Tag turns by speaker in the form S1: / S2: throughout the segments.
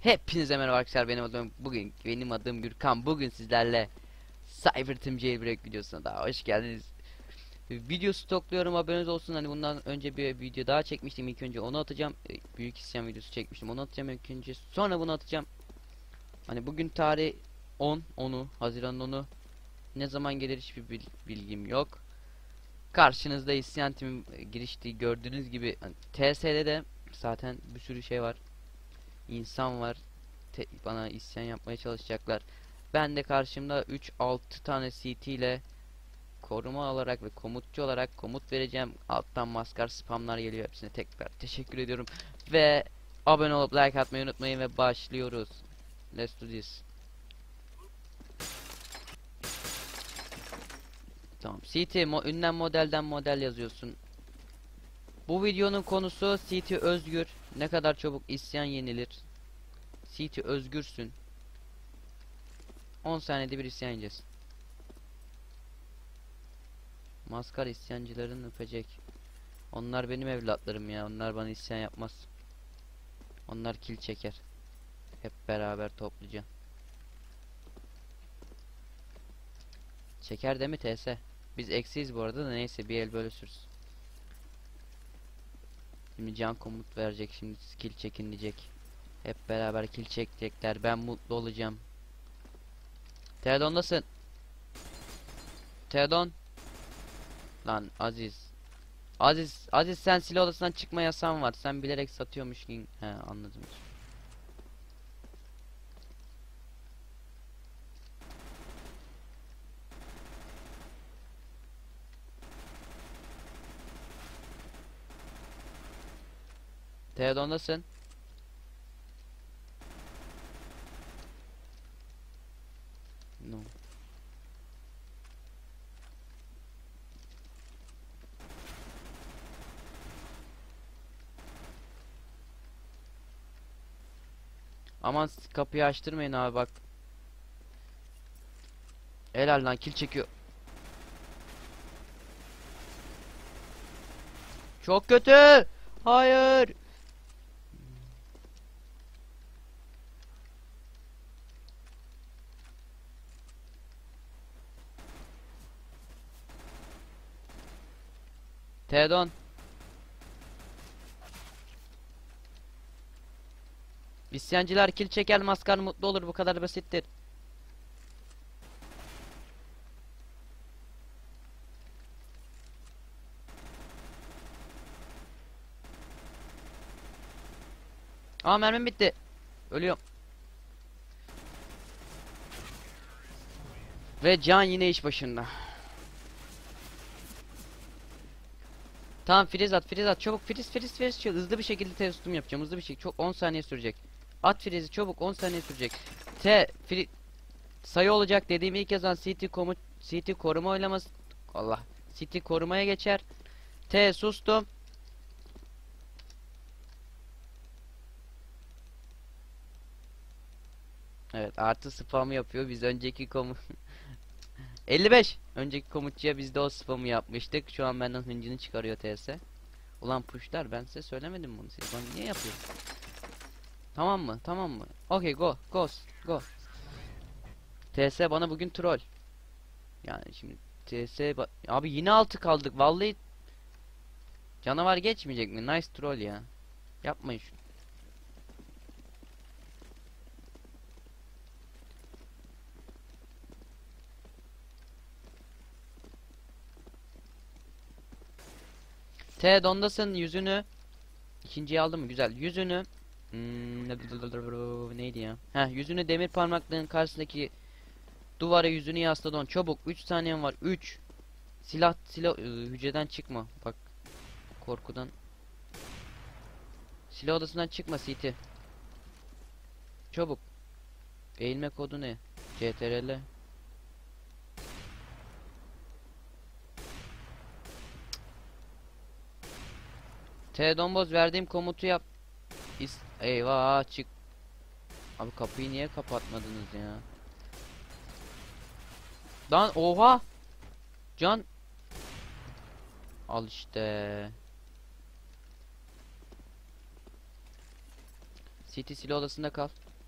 S1: Hepinize merhaba arkadaşlar, benim adım Gürkan. Bugün sizlerle Cyberteam Jailbreak videosuna daha hoş geldiniz. Video stokluyorum, haberiniz olsun. Hani bundan önce bir video daha çekmiştim, ilk önce onu atacağım. Büyük isyan videosu çekmiştim, onu atacağım ilk önce, sonra bunu atacağım. Hani bugün tarih 10'u Haziran'ın 10'u, ne zaman gelir hiçbir bilgim yok. Karşınızda isyan timim girişti, gördüğünüz gibi. Hani TS'de de zaten bir sürü şey var, insan var, bana isyan yapmaya çalışacaklar. Ben de karşımda 3-6 tane CT ile koruma olarak ve komutçu olarak komut vereceğim. Alttan maskar spamlar geliyor, hepsine tekrar teşekkür ediyorum. Ve abone olup like atmayı unutmayın ve başlıyoruz. Let's do this. Tamam. Ünlem modelden model yazıyorsun. Bu videonun konusu CT özgür. Ne kadar çabuk isyan yenilir. CT özgürsün. 10 saniyede bir isyan yiyeceğiz. Maskar isyancıların öpecek. Onlar benim evlatlarım ya. Onlar bana isyan yapmaz. Onlar kill çeker. Hep beraber topluca. Çeker değil mi TS? Biz eksiyiz bu arada da, neyse bir el böyle sürsün. Şimdi can komut verecek, şimdi kill çekin diyecek. Hep beraber kill çekecekler. Ben mutlu olacağım. Teodon'dasın. Teodon. Lan Aziz. Aziz, sen silah odasından çıkma yasağın var. Sen bilerek satıyormuş ki. He, anladım. Teodon'dasın. No. Aman kapıyı açtırmayın abi, bak. Helal lan, kill çekiyor. Çok kötü. Hayır. Teodon. İsyancılar kill çeker, maskar mutlu olur, bu kadar basittir. Aa, mermim bitti. Ölüyorum. Ve can yine iş başında. Tamam, freeze at çabuk, freeze çabuk. Hızlı bir şekilde testum yapacağım, hızlı bir şekilde, çok 10 saniye sürecek. At freeze'i çabuk, 10 saniye sürecek. Sayı olacak dediğim ilk yazan CT koruma oylaması. Allah, CT korumaya geçer. Sustum. Evet, artı spamı yapıyor. Biz önceki 55. Önceki komutçuya biz de o spamı yapmıştık. Şu an benden hıncını çıkarıyor TS. Ulan puşlar, ben size söylemedim bunu. Siz bana niye yapıyorsunuz? Tamam mı? Tamam mı? Okay, go. TS bana bugün troll. Yani şimdi abi yine altı kaldık. Vallahi canavar geçmeyecek mi? Nice troll ya. Yapmayın şunu. Dondasın, yüzünü. İkinciyi aldım mı? Güzel. Yüzünü. Neydi ya? Yüzünü demir parmaklığın karşısındaki duvara yüzünü yasla, don. Çabuk. 3 saniyen var. 3. Silah hücreden çıkma. Bak. Korkudan. Silah odasından çıkma CT. Çabuk. Eğilme kodu ne? CTRL. Domboz, verdiğim komutu yap. Eyvah, çık. Abi kapıyı niye kapatmadınız ya? Lan oha. Can. Al işte. CT silah odasında kal.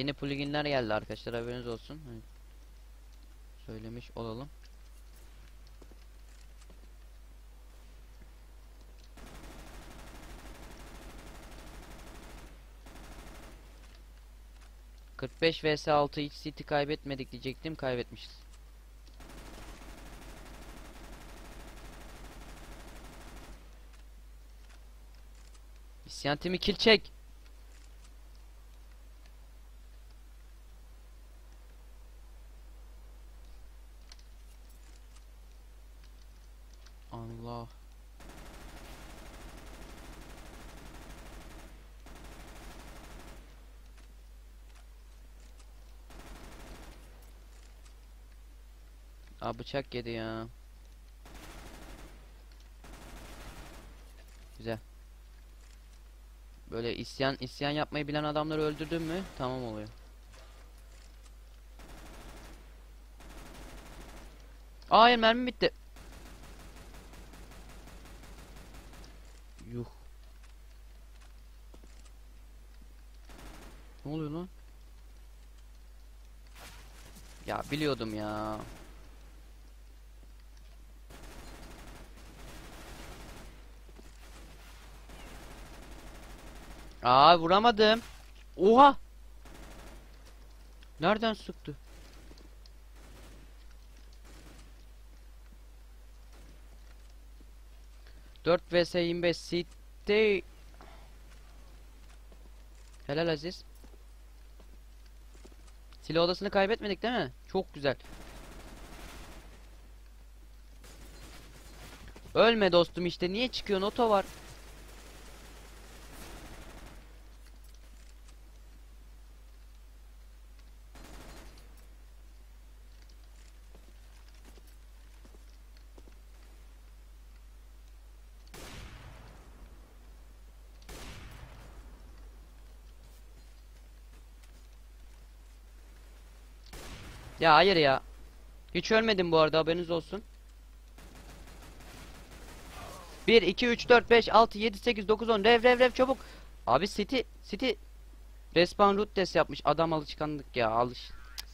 S1: Yeni pluginler geldi arkadaşlar, haberiniz olsun. Hani söylemiş olalım. ...45 vs 6 hiç City kaybetmedik diyecektim, kaybetmişiz. İsyan timi kill çek. Allah. Aa, bıçak yedi ya. Güzel. Böyle isyan yapmayı bilen adamları öldürdün mü tamam oluyor. Hayır, mermi bitti. Yuh. Ne oluyor lan? Ya biliyordum ya. Aa, vuramadım. Oha! Nereden sıktı? Dört vs 25 City. Helal Aziz. Silah odasını kaybetmedik değil mi? Çok güzel. Ölme dostum, işte niye çıkıyorsun, oto var. Ya hayır ya. Hiç ölmedim bu arada, haberiniz olsun. 1 2 3 4 5 6 7 8 9 10 rev çabuk. Abi City respawn root test yapmış. Adam alışkanlık ya, alış.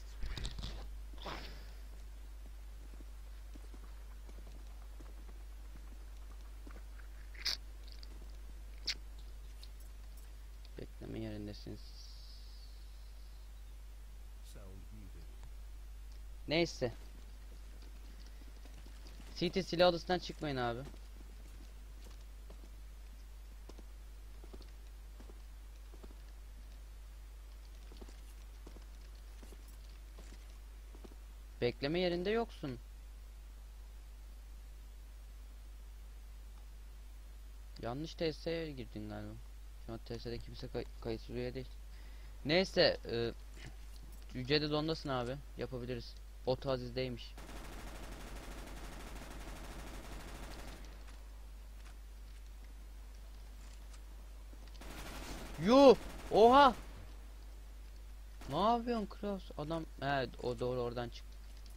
S1: Bekleme yerindesiniz. Neyse. City silah odasından çıkmayın abi. Bekleme yerinde yoksun. Yanlış TS'ye girdin galiba. Şu an TS'de kimse kayıtsız üye değil. Neyse, Yüce'de dondasın abi. Yapabiliriz. Oto Aziz'deymiş. Yuh! Oha! Ne yapıyorsun Kraus? Adam, evet, o doğru, oradan çık.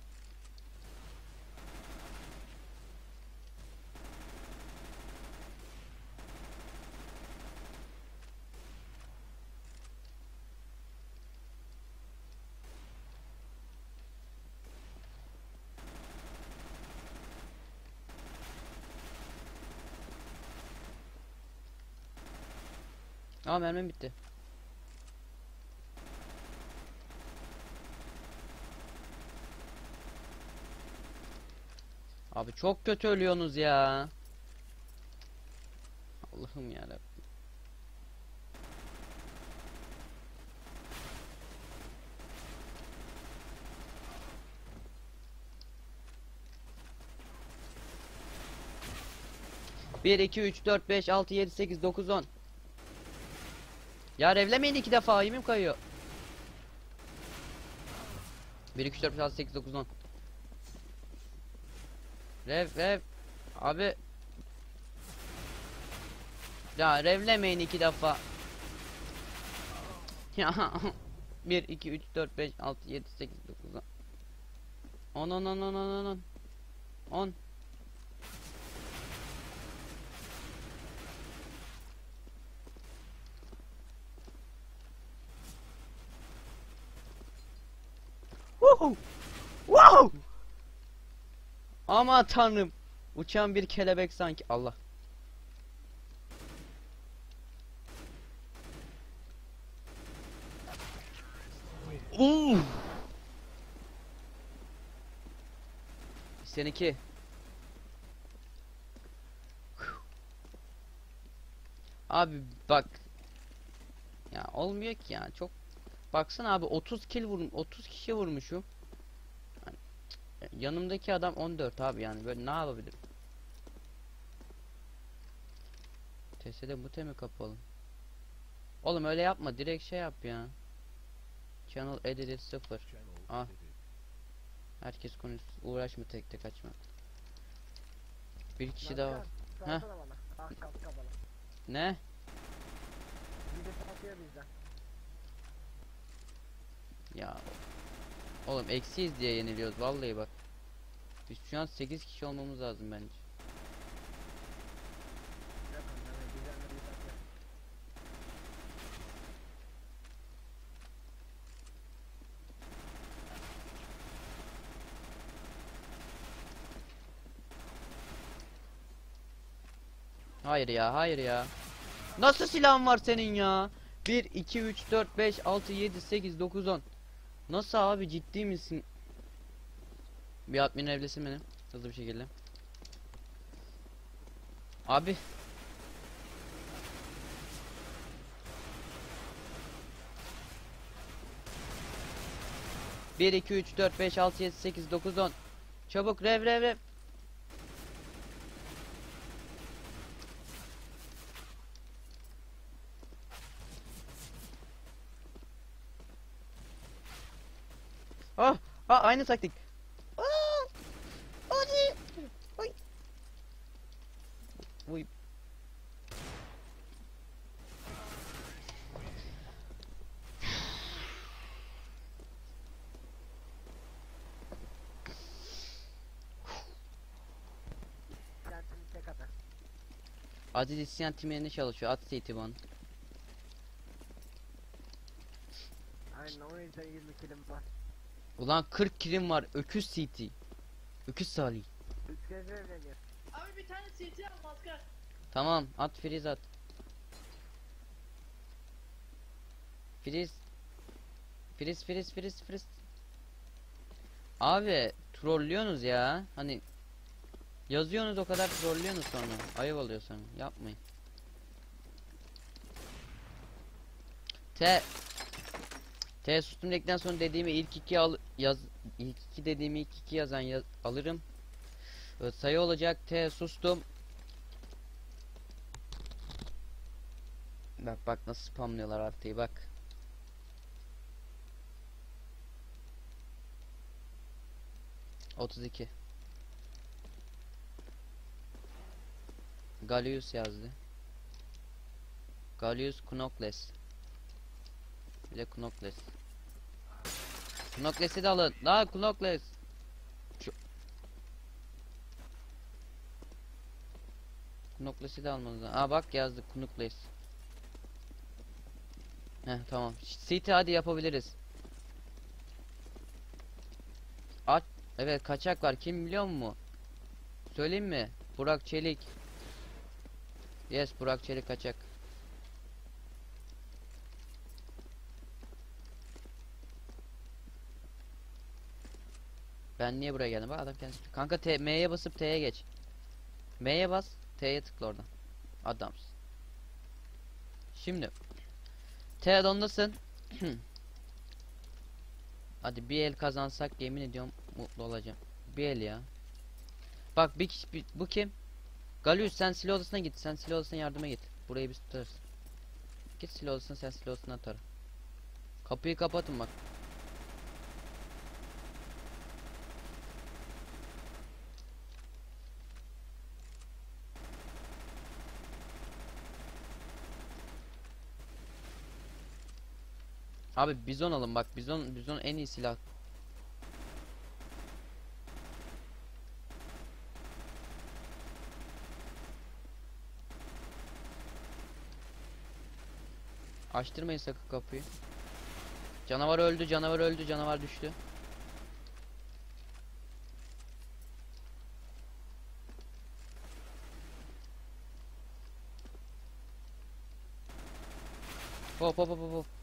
S1: Aa, mermim bitti. Abi çok kötü ölüyorsunuz ya. Allah'ım yarabbim. Bir 2 3 4 5 6 7 8 9 10. Ya revlemeyin iki defa, yemin kayıyor. 1 2 3 4 5 6 8 9 10. Rev. Abi. Ya revlemeyin iki defa. Ya 1 2 3 4 5 6 7 8 9 10 10. Wow! Wow! Aman tanrım. Uçan bir kelebek sanki. Allah. Seninki. Abi bak. Ya olmuyor ki ya. Çok baksana abi 30 kill vurum 30 kişi vurmuşum. Yani, yanımdaki adam 14 abi yani böyle ne yapabilirim? TS'de mute mi kapalı? Oğlum öyle yapma direkt şey yap ya. Channel edited 0. Ah. Herkes konuş uğraşma tek tek açma. Bir kişi daha var. Heh. Ne? Ya oğlum eksiyiz diye yeniliyoruz vallahi bak. Biz şu an 8 kişi olmamız lazım bence. Hayır ya, hayır ya. Nasıl silahın var senin ya? 1 2 3 4 5 6 7 8 9 10. Nasıl abi ciddi misin? Bir admin evlesin benim hızlı bir şekilde. Abi 1 2 3 4 5 6 7 8 9 10. Çabuk rev. Ah, aynı taktik. Ah, hadi. Oy. Uy. Aziz isyan timlerinde çalışıyor. At CT bana.
S2: Aynen o yüzden 20 kilim var.
S1: Ulan 40 kilim var. Öküz CT. Öküz Salih.
S2: 3 kez evleniyor.
S3: Abi bir tane CT al maskar.
S1: Tamam at freeze at. Freeze. Abi trollüyorsunuz ya. Hani yazıyorsunuz o kadar trollüyorsunuz sonra. Ayıp oluyor sonra. Yapmayın. T sustum dedikten sonra dediğimi ilk iki dediğimi ilk iki yazan alırım. Sayı olacak. T sustum. Bak nasıl spamlıyorlar artığı bak. ...32... Gallius yazdı. Gallius Knokles. Bir de Knokles. Knokles'i de alın. Daha Knokles. Knokles'i de almanız lazım. Aa bak yazdı Knokles. Tamam. City hadi yapabiliriz. Aç. Evet kaçak var. Kim biliyor mu? Söyleyeyim mi? Burak Çelik. Yes Burak Çelik kaçak. Ben niye buraya geldim? Bak adam kendisi. Kanka M'ye basıp T'ye geç. M'ye bas. T'ye tıkla oradan. Adamsın. Şimdi. T donlasın. Hadi bir el kazansak yemin ediyorum mutlu olacağım. Bir el ya. Bak bu kim? Galus sen silah odasına git. Sen silah odasına yardıma git. Burayı biz tutarız. Git silah odasına sen silah odasına atar. Kapıyı kapatın bak. Abi bizon alın bak bizon en iyi silah. Açtırmayın sakın kapıyı. Canavar öldü canavar düştü. Hop hop hop hop hop.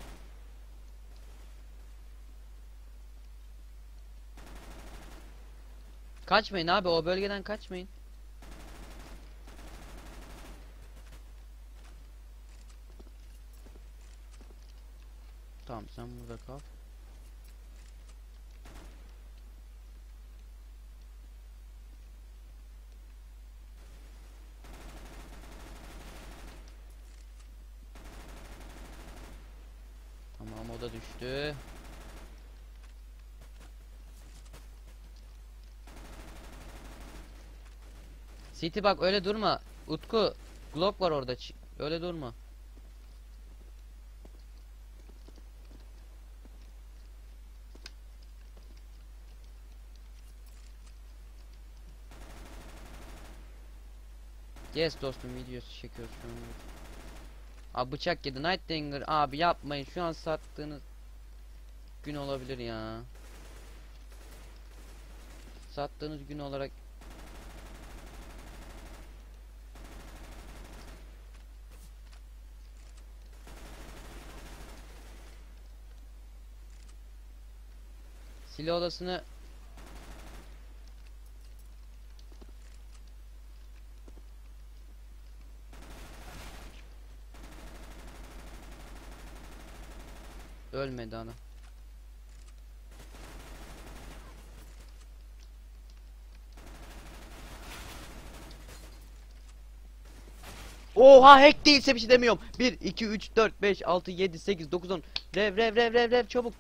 S1: Kaçmayın abi, o bölgeden kaçmayın. Tamam, sen burada kal. Tamam, o da düştü. City bak, öyle durma. Utku, Glock var orada. Öyle durma. Yes dostum, videosu çekiyoruz şu an. Abi bıçak yedi Nightdinger, abi yapmayın, şu an sattığınız gün olabilir ya. Sattığınız gün olarak silah odasını ölmedi ana. Oha, hack değilse bir şey demiyorum. 1 2 3 4 5 6 7 8 9 10. Rev çabuk.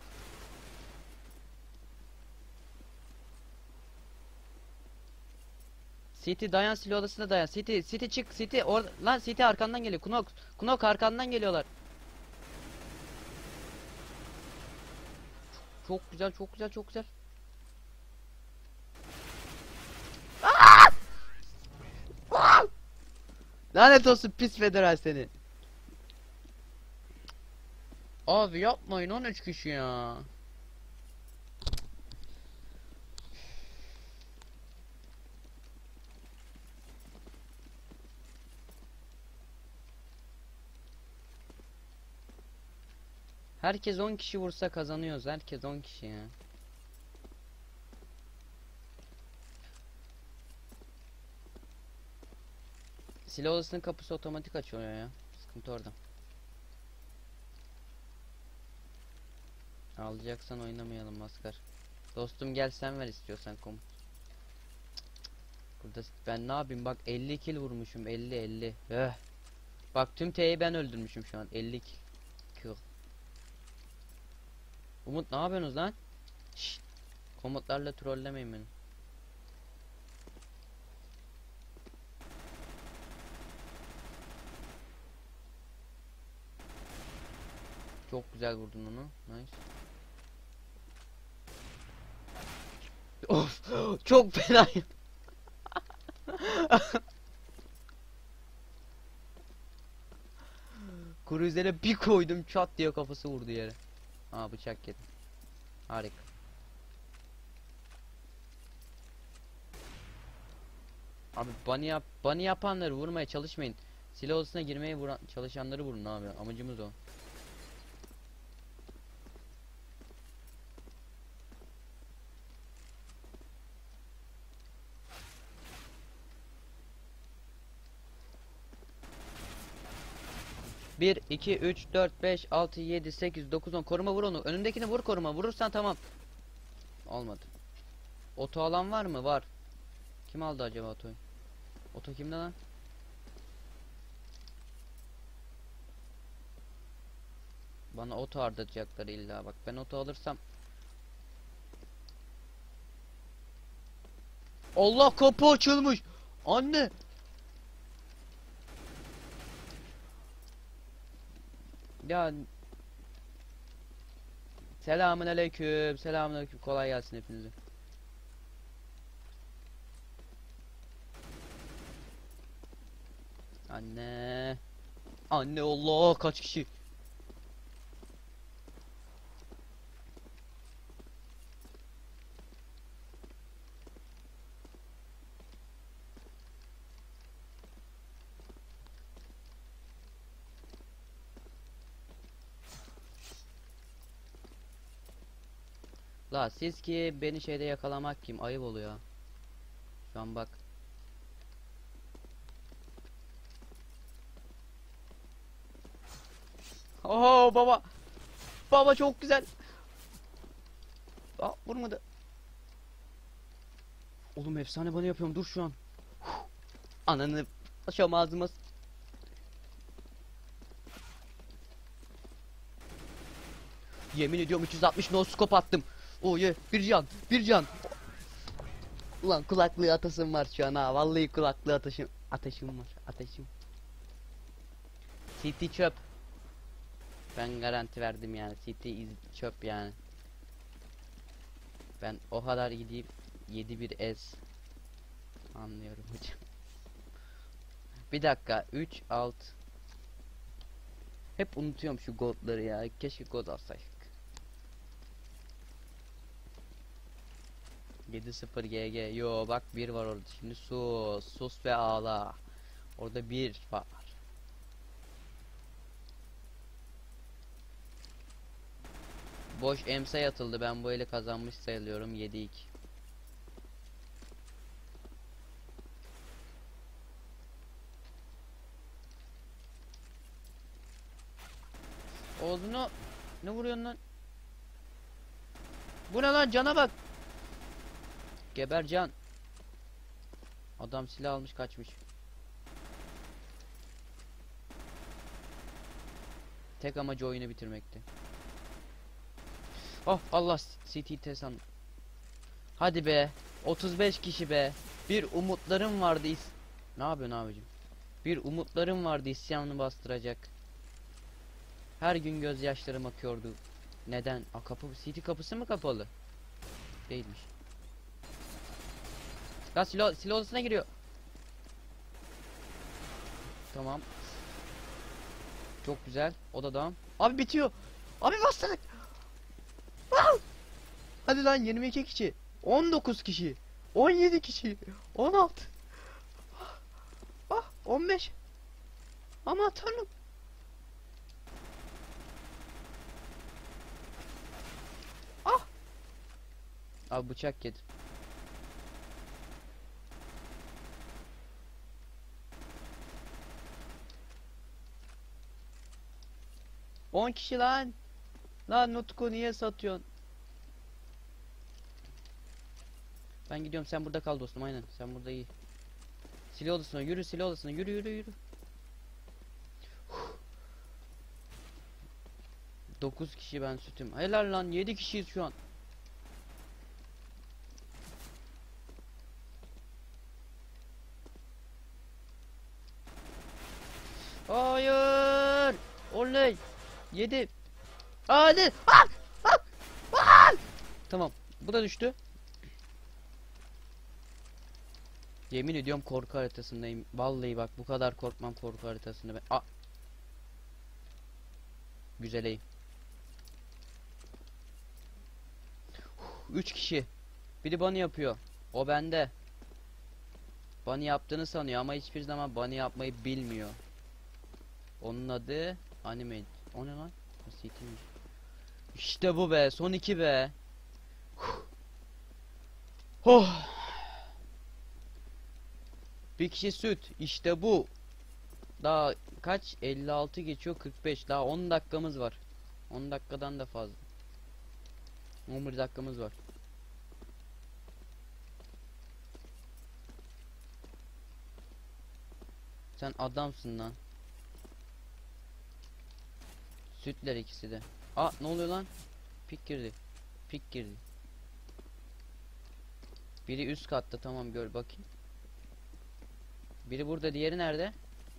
S1: City dayan, silah odasına dayan. City çık, City lan, City arkandan geliyor. Kunok arkandan geliyorlar. Çok güzel, çok güzel, çok güzel. Lanet olsun pis federal seni. Abi yapmayın, 13 kişi ya. Herkes 10 kişi vursa kazanıyoruz. Herkes 10 kişi ya. Silah odasının kapısı otomatik açıyor ya. Sıkıntı orada. Alacaksan oynamayalım maskar. Dostum gel, sen ver istiyorsan komut. Burada ben ne yapayım, bak 50 kill vurmuşum, 50. Bak tüm T'yi ben öldürmüşüm şu an, 50 kill. Umut ne yapıyorsunuz lan? Şşt. Komutlarla trollemeyin beni. Çok güzel vurdun onu. Nice. Of, çok fenayım. Kruzere bir koydum, çat diye kafası vurdu yere. Aa, bıçak yedim. Harika. Abi bunny yapanları vurmaya çalışmayın. Silah odasına girmeye çalışanları vurun abi. Amacımız o. Bir, 2, 3, 4, 5, 6, 7, 8, 9, 10. Koruma, vur onu. Önündekini vur, koruma. Vurursan tamam. Olmadı. Oto alan var mı? Var. Kim aldı acaba otoyu? Oto kimde lan? Bana oto harcayacaklar illa, bak ben oto alırsam. Allah, kapı açılmış. Anne. Ya selamünaleyküm. Selamünaleyküm. Kolay gelsin hepinize. Anne. Anne, Allah, kaç kişi? La siz ki beni şeyde yakalamak kim? Ayıp oluyor. Şu an bak. Oho baba. Baba çok güzel. Aa vurmadı. Oğlum efsane bana yapıyorum dur şu an. Ananı aşağı ağzıma. Yemin ediyorum 360 no scope attım. Oh ye bir can bir can. Ulan kulaklığı atasım var şu an ha. Vallahi kulaklığı ateşim var ateşim. CT çöp. Ben garanti verdim yani. CT çöp yani. Ben o kadar gideyim 7-1 S. Anlıyorum hocam. Bir dakika 3 alt. Hep unutuyorum şu godları ya. Keşke god alsaydık. 7-0 GG. Yo bak 1 var orada. Şimdi sus ve ağla. Orada 1 var. Boş emsay atıldı. Ben bu eli kazanmış sayılıyorum. 7-2. Oğlunu ne vuruyorsun lan? Bu ne lan cana bak. Geber can. Adam silah almış kaçmış. Tek amacı oyunu bitirmekti. Oh Allah CT tesan. Hadi be. 35 kişi be. Bir umutlarım vardı. Ne yapıyorsun abicim? Bir umutlarım vardı isyanını bastıracak. Her gün gözyaşlarım akıyordu. Neden? Kapı CT kapısı mı kapalı? Değilmiş. Ya silah odasına giriyor. Tamam. Çok güzel. Odadan. Abi bitiyor. Abi bastırdık. Hadi lan 22 kişi. 19 kişi. 17 kişi. 16. 15. Aman tanrım. Abi bıçak yedim. On kişi lan. Lan Nutku niye satıyorsun? Ben gidiyorum sen burada kal dostum aynen sen burada iyi. Silah odasına yürü silah odasına yürü. 9 kişi ben sütüm. Helal lan 7 kişiyiz şu an. Hayır. Oley. 7. Hadi. Tamam. Bu da düştü. Yemin ediyorum korku haritasındayım. Vallahi bak bu kadar korkmam korku haritasında ben. Güzeleyim. 3 kişi. Biri bunny yapıyor. O bende. Bunny yaptığını sanıyor ama hiçbir zaman bunny yapmayı bilmiyor. Onun adı anime. O ne lan? Basitmiş. İşte bu be. Son 2 be. Oh. Bir kişi süt. İşte bu. Daha kaç? 56 geçiyor 45. Daha 10 dakikamız var. 10 dakikadan da fazla. 11 dakikamız var. Sen adamsın lan. Sütler ikisi de. Ne oluyor lan? Pik girdi. Pik girdi. Biri üst katta tamam gör bakayım. Biri burada diğeri nerede?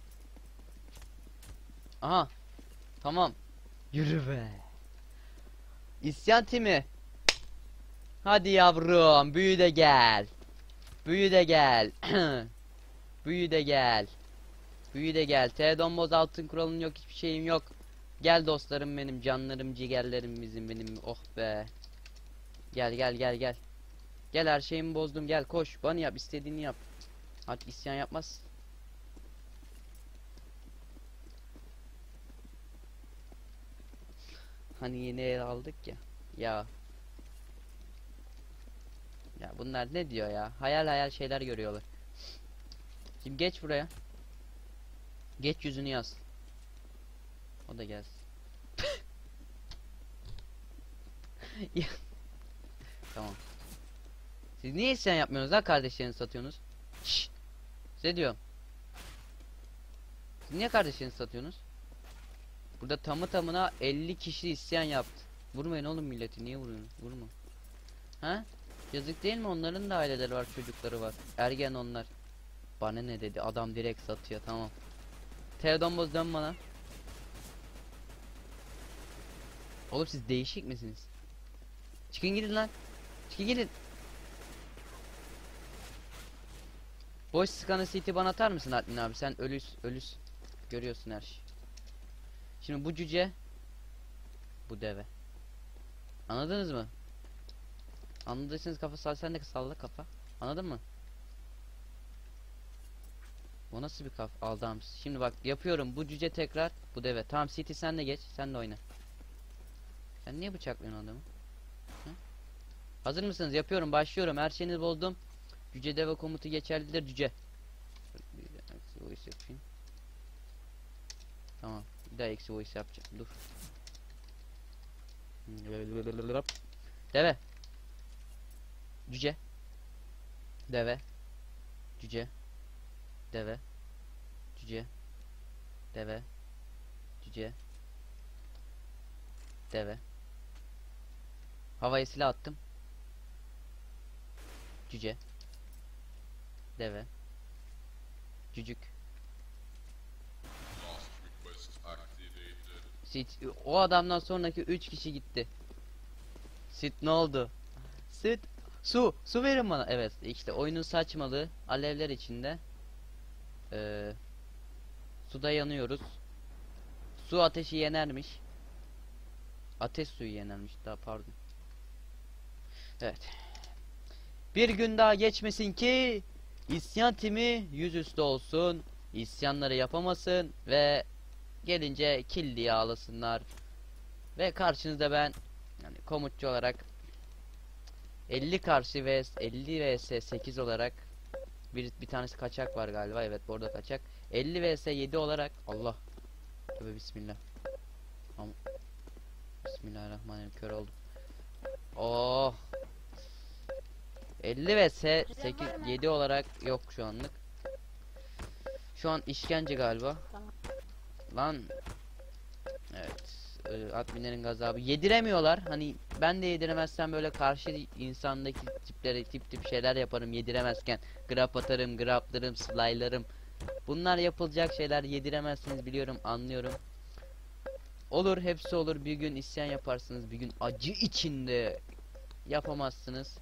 S1: Aha. Tamam. Yürü be. İsyan timi. Hadi yavrum büyü de gel. Büyü de gel. Büyü de gel. Büyü de gel. T-Donboz altın kuralın yok hiçbir şeyim yok. Gel dostlarım benim canlarım ciğerlerim benim oh be. Gel. Gel her şeyimi bozdum gel koş bana yap istediğini yap. Artık isyan yapmaz. Hani yeni el aldık ya. Ya. bunlar ne diyor ya? Hayal hayal şeyler görüyorlar. Şimdi geç buraya. Geç yüzünü yaz. O da gelsin. Ya. Tamam. Siz niye isyan yapmıyorsunuz lan, kardeşlerinizi satıyorsunuz? Şşş. Size diyorum. Siz niye kardeşlerinizi satıyorsunuz? Burada tamı tamına 50 kişi isyan yaptı. Vurmayın oğlum milleti, niye vuruyorsunuz? Vurma. Ha? Yazık değil mi? Onların da aileleri var, çocukları var. Ergen onlar. Bana ne dedi? Adam direkt satıyor, tamam. Teodomboz dön bana. Oğlum siz değişik misiniz? Çıkın gidin lan. Çıkın gidin. Boş scanner CT bana atar mısın Admin abi? Sen ölüs. Görüyorsun her şeyi. Şimdi bu cüce. Bu deve. Anladınız mı? Anladıysanız kafa sal, sen de salla kafa. Anladın mı? Bu nasıl bir kafa aldım. Şimdi bak yapıyorum, bu cüce tekrar bu deve. Tamam CT sen de geç, sen de oyna. Sen niye bıçaklıyorsun adamı? Hı? Hazır mısınız? Yapıyorum, başlıyorum. Her şeyinizi bozdum. Cüce deve komutu geçerlidir cüce. Eksi voice yapayım. Tamam. Bir daha eksi voice yapacağım. Dur. Deve. Cüce. Deve. Cüce. Deve. Cüce. Deve. Cüce. Deve. Havaya silah attım. Cüce. Deve. Cücük. Sit, o adamdan sonraki 3 kişi gitti. Sit ne oldu? Sit. Su verin bana. Evet işte oyunun saçmalığı, alevler içinde. Suda yanıyoruz. Su ateşi yenermiş. Ateş suyu yenermiş daha, pardon. Evet. Bir gün daha geçmesin ki isyan timi yüzüstü olsun. İsyanları yapamasın ve gelince kill diye ağlasınlar. Ve karşınızda ben, yani komutçu olarak 50 karşı ve 50 vs 8 olarak bir tanesi kaçak var galiba. Evet, bu arada kaçak. 50 vs 7 olarak Allah. Tövbe bismillah. Bismillahirrahmanirrahim, kör oldum. Oh. 50 vs 8 7 olarak yok şu anlık. Şu an işkence galiba.
S4: Tamam.
S1: Lan. Evet. Adminlerin gazabı yediremiyorlar. Hani ben de yediremezsem böyle karşı insandaki tiplere tip şeyler yaparım yediremezken. Grab atarım, grablarım, slaylarım. Bunlar yapılacak şeyler, yediremezsiniz biliyorum, anlıyorum. Olur, hepsi olur. Bir gün isyan yaparsınız, bir gün acı içinde yapamazsınız.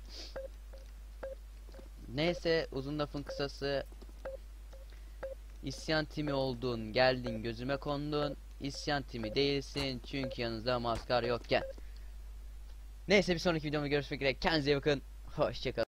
S1: Neyse, uzun lafın kısası, isyan timi oldun, geldin gözüme kondun. İsyan timi değilsin çünkü yanınızda maskar yokken. Neyse, bir sonraki videomda görüşmek üzere. Kendinize iyi bakın. Hoşçakalın.